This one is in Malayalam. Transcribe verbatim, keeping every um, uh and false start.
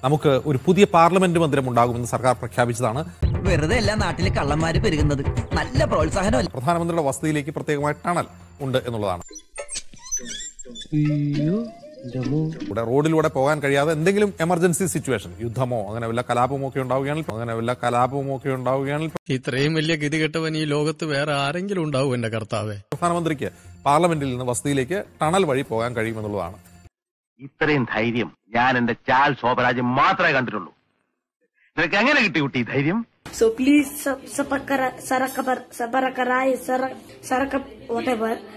നമുക്ക് ഒരു പുതിയ പാർലമെന്റ് മന്ദിരം ഉണ്ടാകുമെന്ന് സർക്കാർ പ്രഖ്യാപിച്ചതാണ്. വെറുതെ എല്ലാ നാട്ടിലെ കള്ളന്മാര് പെരുകുന്നത് നല്ല പ്രോത്സാഹനമല്ല. പ്രധാനമന്ത്രിയുടെ വസതിയിലേക്ക് പ്രത്യേകമായി ടണൽ ഉണ്ട് എന്നുള്ളതാണ്. ഇവിടെ റോഡിലൂടെ പോകാൻ കഴിയാതെ എന്തെങ്കിലും എമർജൻസി സിറ്റുവേഷൻ, യുദ്ധമോ അങ്ങനെ വല്ല കലാപമോ ഒക്കെ ഉണ്ടാവുകയാണെങ്കിൽ അങ്ങനെ വല്ല കലാപമോ ഒക്കെ ഉണ്ടാവുകയാണെങ്കിൽ ഇത്രയും വലിയ ഗതികെട്ടവൻ ഈ ലോകത്ത് വേറെ ആരെങ്കിലും ഉണ്ടാവും എന്റെ കർത്താവേ. പ്രധാനമന്ത്രിക്ക് പാർലമെന്റിൽ നിന്ന് വസതിയിലേക്ക് ടണൽ വഴി പോകാൻ കഴിയുമെന്നുള്ളതാണ്. ഇത്രയും ധൈര്യം ഞാൻ എന്റെ ചാൽ ശോഭരാജ് മാത്രമേ കണ്ടിട്ടുള്ളൂ. നിനക്ക് എങ്ങനെ കിട്ടി കുട്ടി ധൈര്യം? So please, sub, sub, sub, sub, sub, sub, sub, sub, sub, sub, sub, sub, whatever.